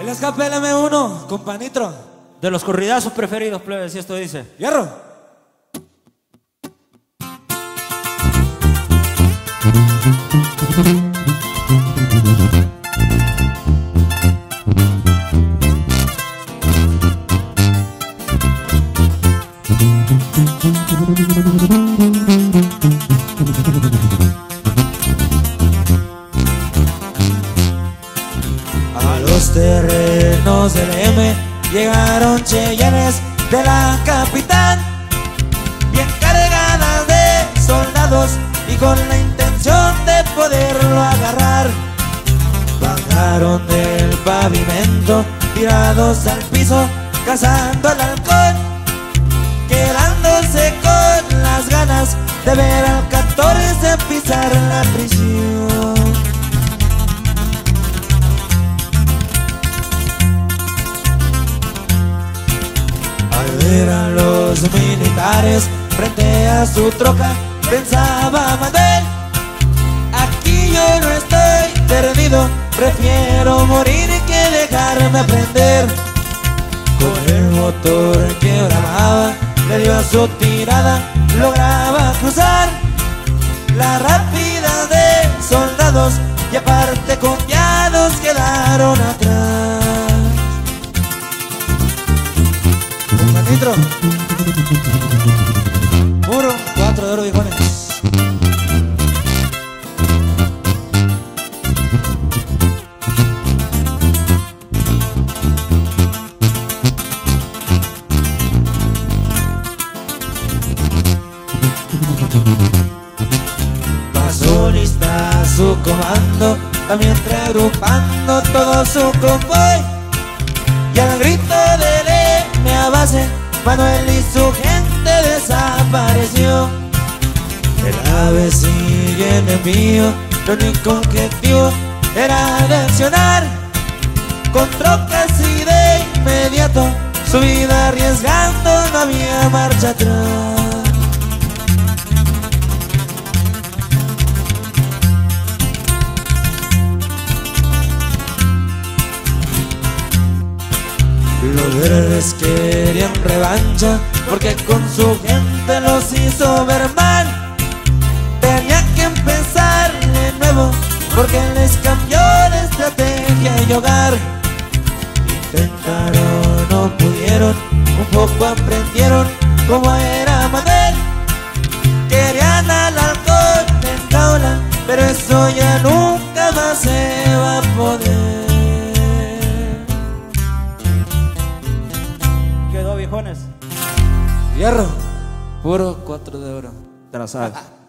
El escape del M1 con Panitro. De los corridazos preferidos, plebes, si esto dice. Hierro. A los terrenos del M llegaron Cheyennes de la capital, bien cargadas de soldados y con la intención de poderlo agarrar. Bajaron del pavimento, tirados al piso, cazando el halcón, quedándose con las ganas de ver al 14 pisar la prisión. Al ver a los militares frente a su troca, pensaba Manuel: aquí yo no estoy perdido, prefiero morir que dejarme prender. Con el motor que bramaba, le dio a su tirada, lograba cruzar la rápida de soldados y aparte confiados quedaron atrás. Nitro, puro 4 de oro, viejones. Pasó lista su comando, también reagrupando todo su convoy, y al grito del M a base, Manuel y su gente desapareció. El ave sigue enemigo, el único objetivo era de accionar con trocas y de inmediato su vida arriesgando, no había marcha atrás. Los verdes querían revancha porque con su gente los hizo ver mal. Tenían que empezar de nuevo porque les cambió la estrategia y hogar. Intentaron, no pudieron, un poco aprendieron cómo era Manuel. Querían al halcón en jaula, pero eso ya nunca más se va a poder. Quedó, viejones. Hierro, puro 4 de oro. Te la sabes.